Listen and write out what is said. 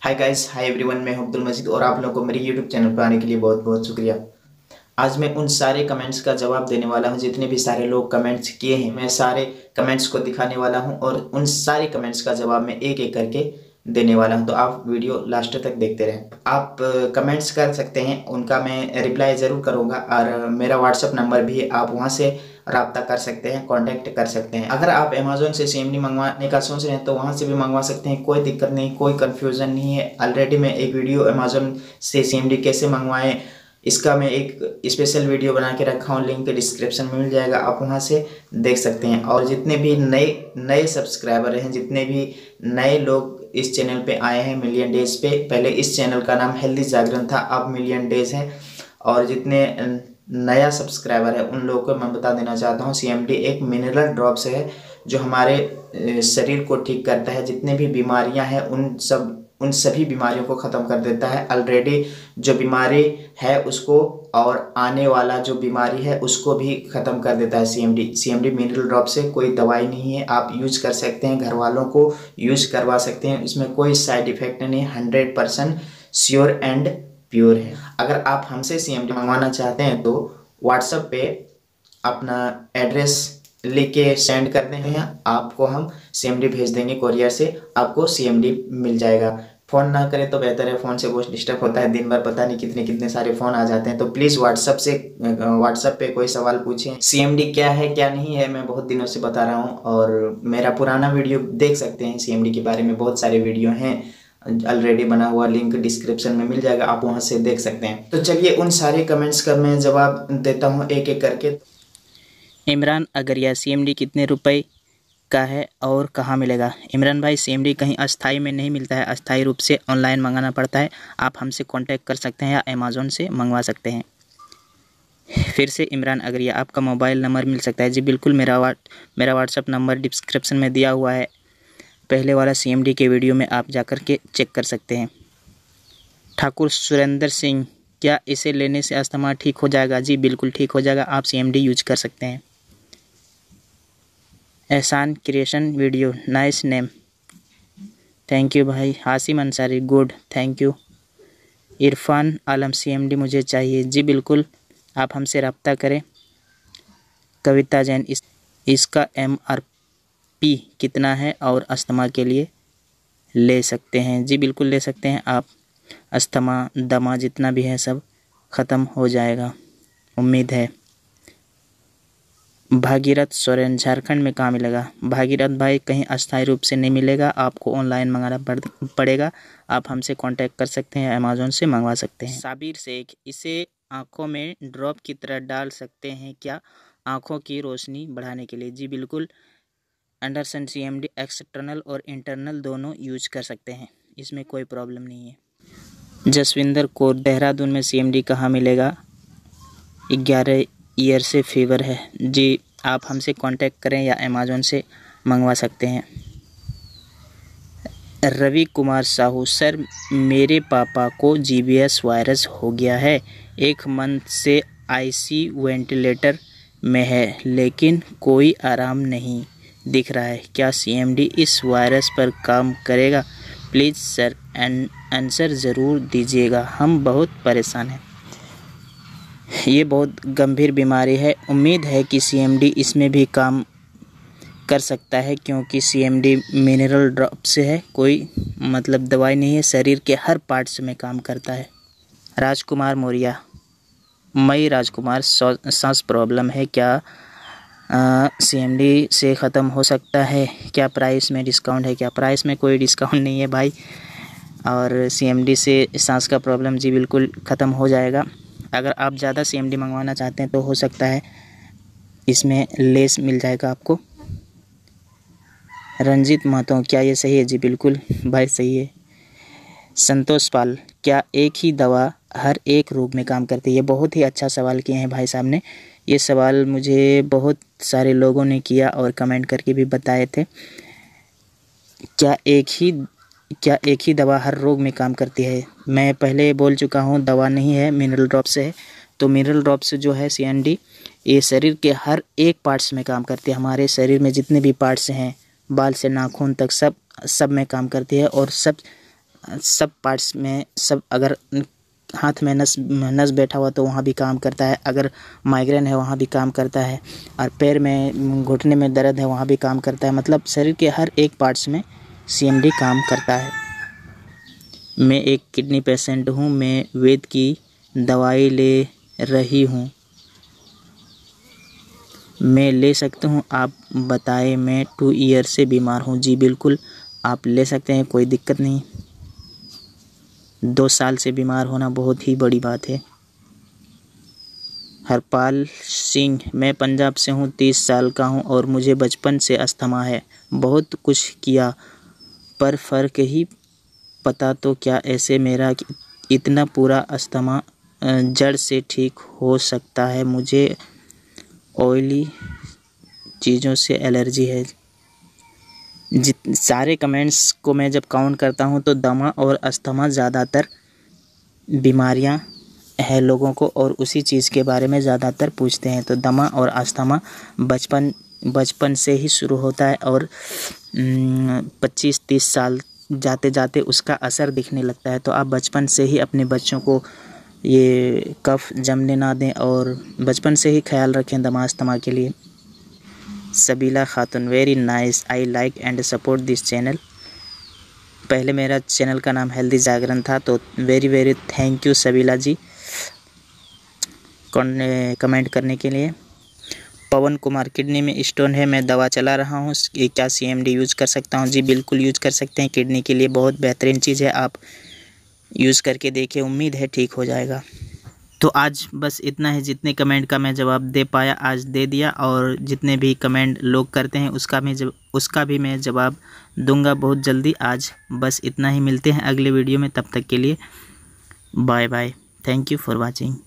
Hi guys, hi everyone. मैं हूं अब्दुल मजीद और आप लोगों को मेरे यूट्यूब चैनल पर आने के लिए बहुत बहुत शुक्रिया। आज मैं उन सारे कमेंट्स का जवाब देने वाला हूं जितने भी सारे लोग कमेंट्स किए हैं। मैं सारे कमेंट्स को दिखाने वाला हूं और उन सारे कमेंट्स का जवाब मैं एक एक करके देने वाला हूं। तो आप वीडियो लास्ट तक देखते रहें। आप कमेंट्स कर सकते हैं, उनका मैं रिप्लाई ज़रूर करूंगा और मेरा व्हाट्सअप नंबर भी है, आप वहां से रब्ता कर सकते हैं, कांटेक्ट कर सकते हैं। अगर आप अमेजोन से सीएमडी मंगवाने का सोच रहे हैं तो वहां से भी मंगवा सकते हैं, कोई दिक्कत नहीं, कोई कन्फ्यूज़न नहीं है। ऑलरेडी मैं एक वीडियो अमेजोन से सीएमडी कैसे मंगवाएं इसका मैं एक स्पेशल वीडियो बना के रखा हूँ, लिंक डिस्क्रिप्शन में मिल जाएगा, आप वहाँ से देख सकते हैं। और जितने भी नए नए सब्सक्राइबर हैं, जितने भी नए लोग इस चैनल पे आए हैं मिलियन डेज पे, पहले इस चैनल का नाम हेल्दी जागरण था, अब मिलियन डेज है। और जितने नया सब्सक्राइबर है उन लोगों को मैं बता देना चाहता हूँ, सीएमडी एक मिनरल ड्रॉप्स है जो हमारे शरीर को ठीक करता है। जितने भी बीमारियां हैं उन सभी बीमारियों को ख़त्म कर देता है। ऑलरेडी जो बीमारी है उसको और आने वाला जो बीमारी है उसको भी ख़त्म कर देता है सीएमडी मिनरल ड्रॉप से। कोई दवाई नहीं है, आप यूज कर सकते हैं, घर वालों को यूज करवा सकते हैं, इसमें कोई साइड इफ़ेक्ट नहीं है, 100% श्योर एंड प्योर है। अगर आप हमसे सीएमडी मंगवाना चाहते हैं तो व्हाट्सएप पे अपना एड्रेस लिख के सेंड कर दें, आपको हम सीएमडी भेज देंगे, कोरियर से आपको सीएमडी मिल जाएगा। फ़ोन ना करें तो बेहतर है, फ़ोन से बहुत डिस्टर्ब होता है, दिन भर पता नहीं कितने कितने सारे फ़ोन आ जाते हैं। तो प्लीज़ व्हाट्सएप पे कोई सवाल पूछें, सीएमडी क्या है क्या नहीं है, मैं बहुत दिनों से बता रहा हूँ। और मेरा पुराना वीडियो देख सकते हैं, सीएमडी के बारे में बहुत सारे वीडियो हैं ऑलरेडी बना हुआ, लिंक डिस्क्रिप्शन में मिल जाएगा, आप वहाँ से देख सकते हैं। तो चलिए उन सारे कमेंट्स का मैं जवाब देता हूँ एक एक करके। इमरान अगरिया, सीएमडी कितने रुपए का है और कहाँ मिलेगा? इमरान भाई, सीएमडी कहीं अस्थाई में नहीं मिलता है, अस्थाई रूप से ऑनलाइन मंगाना पड़ता है। आप हमसे कांटेक्ट कर सकते हैं या अमेज़ॉन से मंगवा सकते हैं। फिर से इमरान अगरिया, आपका मोबाइल नंबर मिल सकता है? जी बिल्कुल, मेरा व्हाट्सअप नंबर डिस्क्रिप्शन में दिया हुआ है। पहले वाला सीएमडी के वीडियो में आप जाकर के चेक कर सकते हैं। ठाकुर सुरेंद्र सिंह, क्या इसे लेने से अस्थमा ठीक हो जाएगा? जी बिल्कुल ठीक हो जाएगा, आप सीएमडी यूज कर सकते हैं। Ehsan creation video, nice name, thank you भाई। Hashim Ansari, good, thank you. Irfan Alam, CMD मुझे चाहिए। जी बिल्कुल, आप हमसे रब्ता करें। कविता जैन, इसका एमआरपी कितना है और अस्थमा के लिए ले सकते हैं? जी बिल्कुल ले सकते हैं आप। अस्थमा दमा जितना भी है सब ख़त्म हो जाएगा, उम्मीद है। भागीरथ सोरेन, झारखंड में कहाँ मिलेगा? भागीरथ भाई, कहीं अस्थायी रूप से नहीं मिलेगा, आपको ऑनलाइन मंगाना पड़ेगा। आप हमसे कांटेक्ट कर सकते हैं, अमेज़ॉन से मंगवा सकते हैं। साबिर शेख, इसे आँखों में ड्रॉप की तरह डाल सकते हैं क्या, आँखों की रोशनी बढ़ाने के लिए? जी बिल्कुल, अंडरसन सीएमडी एक्सटर्नल और इंटरनल दोनों यूज कर सकते हैं, इसमें कोई प्रॉब्लम नहीं है। जसविंदर कौर, देहरादून में सीएमडी कहाँ मिलेगा? 11 ईयर से फीवर है। जी, आप हमसे कांटेक्ट करें या अमेज़ॉन से मंगवा सकते हैं। रवि कुमार साहू, सर मेरे पापा को जीबीएस वायरस हो गया है, 1 मंथ से आईसीयू वेंटिलेटर में है, लेकिन कोई आराम नहीं दिख रहा है। क्या सीएमडी इस वायरस पर काम करेगा? प्लीज़ सर आंसर ज़रूर दीजिएगा, हम बहुत परेशान हैं। ये बहुत गंभीर बीमारी है, उम्मीद है कि सीएमडी इसमें भी काम कर सकता है, क्योंकि सीएमडी मिनरल ड्रॉप से है, कोई मतलब दवाई नहीं है, शरीर के हर पार्ट्स में काम करता है। राजकुमार मौर्य, मई राजकुमार, सांस प्रॉब्लम है, क्या सीएमडी से ख़त्म हो सकता है? क्या प्राइस में डिस्काउंट है क्या? प्राइस में कोई डिस्काउंट नहीं है भाई। और सीएमडी से सांस का प्रॉब्लम जी बिल्कुल ख़त्म हो जाएगा। अगर आप ज़्यादा सीएमडी मंगवाना चाहते हैं तो हो सकता है इसमें लेस मिल जाएगा आपको। रंजीत महतो, क्या ये सही है? जी बिल्कुल भाई सही है। संतोष पाल, क्या एक ही दवा हर एक रोग में काम करती है? बहुत ही अच्छा सवाल किए हैं भाई साहब ने। ये सवाल मुझे बहुत सारे लोगों ने किया और कमेंट करके भी बताए थे। क्या एक ही दवा हर रोग में काम करती है? मैं पहले बोल चुका हूँ, दवा नहीं है, मिनरल ड्रॉप से है। तो मिनरल ड्रॉप से जो है सीएमडी, ये शरीर के हर एक पार्ट्स में काम करती है। हमारे शरीर में जितने भी पार्ट्स हैं, बाल से नाखून तक, सब में काम करती है और सब सब पार्ट्स में, सब अगर हाथ में नस बैठा हुआ तो वहाँ भी काम करता है, अगर माइग्रेन है वहाँ भी काम करता है, और पैर में घुटने में दर्द है वहाँ भी काम करता है। मतलब शरीर के हर एक पार्ट्स में CMD काम करता है। मैं एक किडनी पेशेंट हूँ, मैं वैद्य की दवाई ले रही हूँ, मैं ले सकती हूँ? आप बताएं। मैं 2 ईयर से बीमार हूँ। जी बिल्कुल, आप ले सकते हैं, कोई दिक्कत नहीं। 2 साल से बीमार होना बहुत ही बड़ी बात है। हरपाल सिंह, मैं पंजाब से हूँ, 30 साल का हूँ और मुझे बचपन से अस्थमा है। बहुत कुछ किया पर फ़र्क ही पता तो क्या ऐसे मेरा इतना पूरा अस्थमा जड़ से ठीक हो सकता है? मुझे ऑयली चीज़ों से एलर्जी है। सारे कमेंट्स को मैं जब काउंट करता हूँ तो दमा और अस्थमा ज़्यादातर बीमारियाँ है लोगों को, और उसी चीज़ के बारे में ज़्यादातर पूछते हैं। तो दमा और अस्थमा बचपन से ही शुरू होता है और 25-30 साल जाते जाते उसका असर दिखने लगता है। तो आप बचपन से ही अपने बच्चों को ये कफ जमने ना दें और बचपन से ही ख्याल रखें दमा अस्थमा के लिए। Sabila Khatoon, very nice, I like and support this channel. पहले मेरा चैनल का नाम हेल्दी जागरण था, तो very very thank you Sabila ji comment करने के लिए। पवन कुमार, किडनी में स्टोन है, मैं दवा चला रहा हूँ, क्या CMD यूज़ कर सकता हूँ? जी बिल्कुल यूज़ कर सकते हैं, किडनी के लिए बहुत बेहतरीन चीज़ है, आप यूज़ करके देखिए, उम्मीद है ठीक हो जाएगा। तो आज बस इतना है, जितने कमेंट का मैं जवाब दे पाया आज दे दिया, और जितने भी कमेंट लोग करते हैं उसका भी मैं जवाब दूंगा बहुत जल्दी। आज बस इतना ही, मिलते हैं अगले वीडियो में, तब तक के लिए bye bye, thank you for watching.